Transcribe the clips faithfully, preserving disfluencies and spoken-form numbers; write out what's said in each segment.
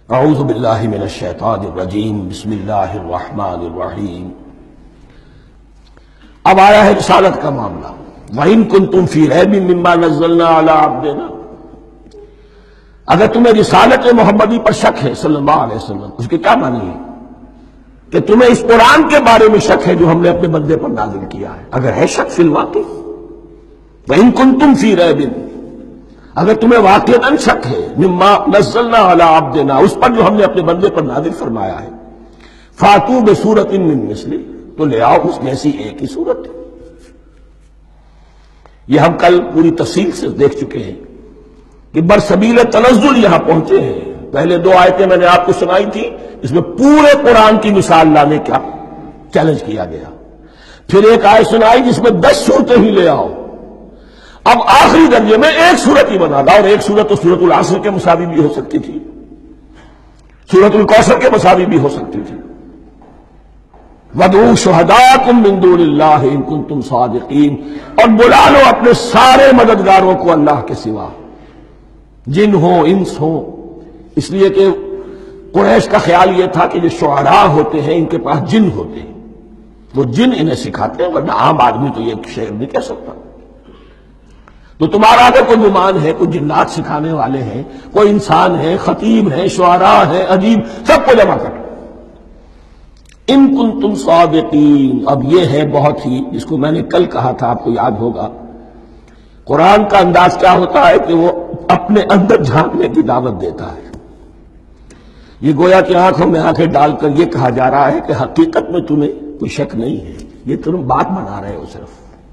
اعوذ باللہ من الشیطان الرجیم، بسم اللہ الرحمن الرحیم۔ اب آیا ہے رسالت کا معاملہ۔ وَإِن كُنتُمْ فِي رَيْبٍ مِّمَّا نَزَّلْنَا عَلَىٰ عَبْدِنَا، اگر تمہیں رسالت محمدی پر شک ہے صلی اللہ علیہ وسلم، اس کے کیا معنی ہے؟ کہ تمہیں اس قرآن کے بارے میں شک ہے جو ہم نے اپنے بندے پر نازل کیا ہے۔ اگر ہے شک فی الواقع، وَإِن كُنتُمْ فِي رَيْبٍ، اگر تمہیں واقعاً شک ہے مما نزلنا علی عبدنا، اس پر جو ہم نے اپنے بندے پر نازل فرمایا ہے، فاتوا بسورۃ من مثلہ، تو لے آؤ اس جیسی ایک ہی صورت۔ یہ ہم کل پوری تفصیل سے دیکھ چکے ہیں کہ برسبیل تنزل یہاں پہنچے ہیں۔ پہلے دو آیتیں میں نے آپ کو سنائی تھی، اس میں پورے قرآن کی مثال لانے کا چیلنج کیا گیا۔ پھر ایک آیت سنائی جس میں دس صورتیں ہی لے آؤ۔ اب آخری درجے میں ایک صورت ہی بنا تھا، اور ایک صورت تو سورۃ العصر کے مساوی بھی ہو سکتی تھی، سورۃ الکوثر کے مساوی بھی ہو سکتی تھی۔ وَادْعُوا شُهَدَاءَكُم مِّن دُونِ اللَّهِ إِن كُنتُمْ صَادِقِينَ، اور بلا لو اپنے سارے مددگاروں کو اللہ کے سوا، جن ہوں انس ہوں، اس لیے کہ قریش کا خیال یہ تھا کہ جو شعراء ہوتے ہیں ان کے پاس جن ہوتے ہیں، وہ جن انہیں سکھاتے ہیں، ورنہ عام آدمی تو یہ شعر نہیں کہہ سکتا۔ تو تمہارا اگر کوئی گمان ہے کوئی جنات سکھانے والے ہیں، کوئی انسان ہے، خطیب ہے، شعراء ہے، ادیب، سب کو جمع کرو۔ ان کنتم صادقین، اب یہ ہے بہت ہی، جس کو میں نے کل کہا تھا، آپ کو یاد ہوگا، قرآن کا انداز کیا ہوتا ہے کہ وہ اپنے اندر جھانکنے کی دعوت دیتا ہے۔ یہ گویا کہ آنکھوں میں آنکھیں ڈال کر یہ کہا جا رہا ہے کہ حقیقت میں تمہیں کوئی شک نہیں ہے، یہ تم بات بنا رہے ہو صرف۔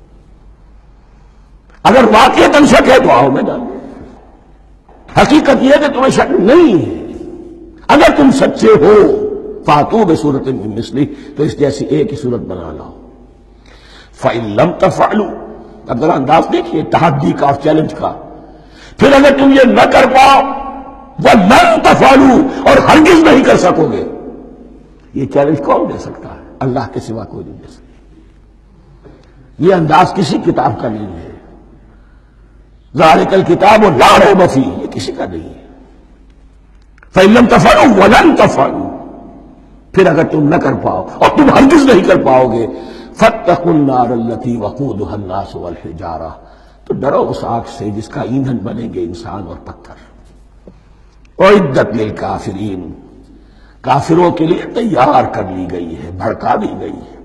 اگر واقعتاً شک ہے تو آؤ میدان میں، حقیقت یہ ہے کہ تمہیں شک نہیں ہے۔ اگر تم سچے ہو فاتوا بسورۃ من مثلہ، تو اس جیسی ایک ہی صورت بنا لاؤ۔ فإن لم تفعلوا، اب ذرا انداز دیکھیے تحدی کا اور چیلنج کا۔ پھر اگر تم یہ نہ کر پاؤ، وَلَن تفعلوا، اور ہرگز نہیں کر سکو گے، یہ چیلنج کون دے سکتا ہے؟ اللہ کے سوا کوئی نہیں دے سکتا۔ یہ انداز کسی کتاب کا نہیں ہے۔ ذالک الکتاب لا ریب فیہ، یہ کسی کا نہیں ہے۔ فإن لم تفعلوا وَلَن تفعلوا، پھر اگر تم نہ کر پاؤ اور تم ہرگز نہیں کر پاؤ گے، فاتقوا النار التي وقودها الناس والحجارہ، تو ڈرو اس آگ سے جس کا ایندھن بنیں گے انسان اور پتھر۔ اعدت للکافرین، کافروں کے لیے تیار کر لی گئی ہے، بھڑکا دی گئی ہے۔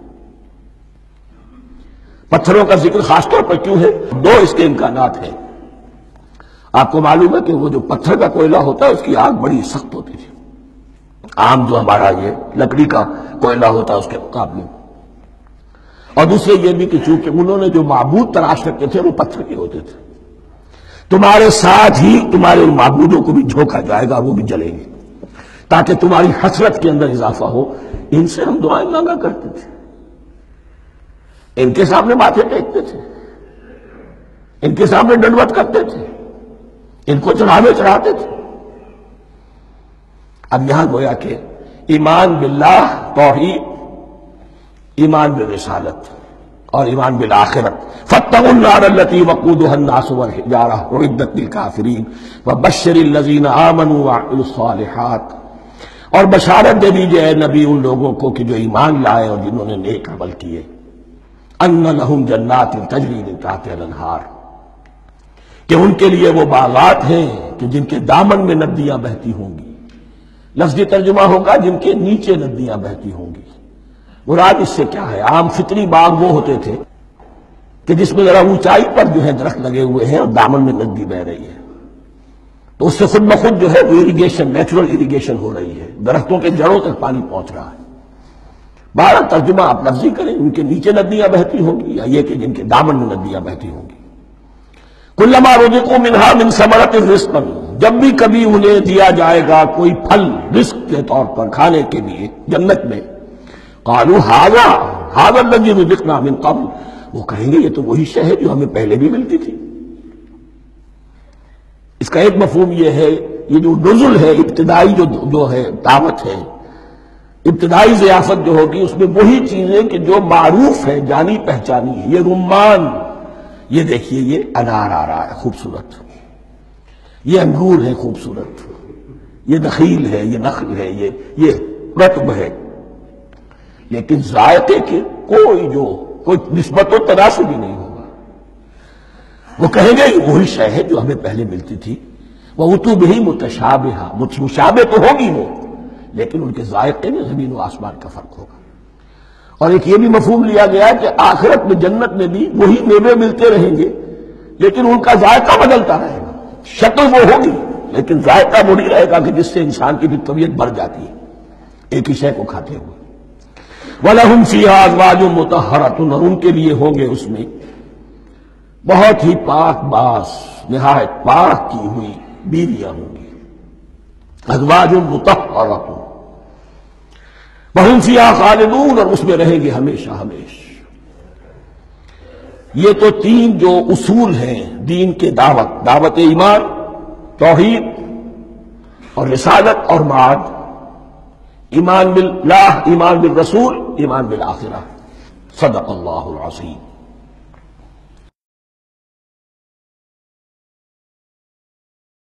پتھروں کا ذکر خاص طور پر کیوں ہے؟ دو اس کے امکانات ہیں۔ آپ کو معلوم ہے کہ وہ جو پتھر کا کوئلہ ہوتا ہے اس کی آگ بڑی سخت ہوتی تھی، عام جو ہمارا یہ لکڑی کا کوئلہ ہوتا ہے اس کے مقابلے میں۔ اور دوسرے یہ بھی کہ چونکہ انہوں نے جو معبود تلاش کرتے تھے وہ پتھر کے ہوتے تھے، تمہارے ساتھ ہی تمہارے ان معبودوں کو بھی جھونکا جائے گا، وہ بھی جلیں گے، تاکہ تمہاری حسرت کے اندر اضافہ ہو۔ ان سے ہم دعائیں مانگا کرتے تھے، ان کے سامنے ماتھے ٹیکتے تھے، ان کے سامنے ڈنڈوت کرتے تھے، ان کو چڑھاوے چڑھاتے تھے۔ اب یہاں گویا کہ ایمان باللہ، توحید، ایمان بالرسالت اور ایمان بالآخرت۔ فاتقوا النار التي وقودها الناس والحجارة اعدت للكافرين وبشر الذين آمنوا وعملوا الصالحات، اور بشارت دے دیجئے اے نبی ان لوگوں کو کہ جو ایمان لائے اور جنہوں نے نیک عمل کیے، ان لهم جنات تجری من تحتها الانہار، کہ ان کے لیے وہ باغات ہیں کہ جن کے دامن میں ندیاں بہتی ہوں گی۔ لفظی ترجمہ ہوگا جن کے نیچے ندیاں بہتی ہوں گی۔ مراد اس سے کیا ہے؟ عام فطری باغ وہ ہوتے تھے کہ جس میں ذرا اونچائی پر جو ہے درخت لگے ہوئے ہیں اور دامن میں ندی بہ رہی ہے، تو اس سے خود بخود جو ہے وہ اریگیشن، نیچرل اریگیشن ہو رہی ہے، درختوں کے جڑوں تک پانی پہنچ رہا ہے۔ بارہ ترجمہ آپ لفظی کریں، ان کے نیچے ندیاں بہتی ہوں گی، یا یہ کہ جن کے دامن میں ندیاں بہتی ہوں گی۔ کلما رزقوا منها من ثمرۃ رزقا، جب بھی کبھی انہیں دیا جائے گا کوئی پھل رزق کے طور پر کھانے کے لیے جنت میں، قالوا ھذا ھذا الذی رزقنا من قبل، وہ کہیں گے یہ تو وہی شے ہے جو ہمیں پہلے بھی ملتی تھی۔ اس کا ایک مفہوم یہ ہے، یہ جو نزل ہے، ابتدائی جو جو ہے دعوت ہے، ابتدائی ضیافت جو ہوگی اس میں وہی چیزیں کہ جو معروف ہے، جانی پہچانی ہے۔ یہ رمان، یہ دیکھیے یہ انار آ رہا ہے خوبصورت، یہ انگور ہے خوبصورت، یہ نخیل ہے، یہ نخل ہے، یہ یہ رطب ہے، لیکن ذائقے کے کوئی جو کوئی نسبت و تناسب ہی نہیں ہوگا۔ وہ کہیں گے کہ وہی شے ہے جو ہمیں پہلے ملتی تھی، وہ اتو بھی متشابہہ، مشابہ تو ہوگی وہ، لیکن ان کے ذائقے میں زمین و آسمان کا فرق ہوگا۔ اور ایک یہ بھی مفہوم لیا گیا کہ آخرت میں جنت میں بھی وہی میوے ملتے رہیں گے، لیکن ان کا ذائقہ بدلتا رہے گا، شکل وہ ہوگی لیکن ذائقہ وہی رہے گا کہ جس سے انسان کی بھی طبیعت بڑھ جاتی ہے ایک ہی شے کو کھاتے ہوئے۔ وَلَهُمْ فِيهَا أَزْوَاجٌ مُطَهَّرَةٌ، اور ان کے لیے ہوں گے اس میں بہت ہی پاک باز، نہایت پاک کی ہوئی بیویاں ہوں گی۔ أَزْوَاجٌ مُطَهَّرَةٌ وَهُمْ فِيهَا خَالِدُونَ، اور اس میں رہیں گے ہمیشہ ہمیشہ۔ یہ تو تین جو اصول ہیں دین کے دعوت، دعوت ایمان، توحید اور رسالت اور معاد، ایمان باللہ، ایمان بالرسول، ایمان بالآخرہ۔ صدق اللہ العظیم۔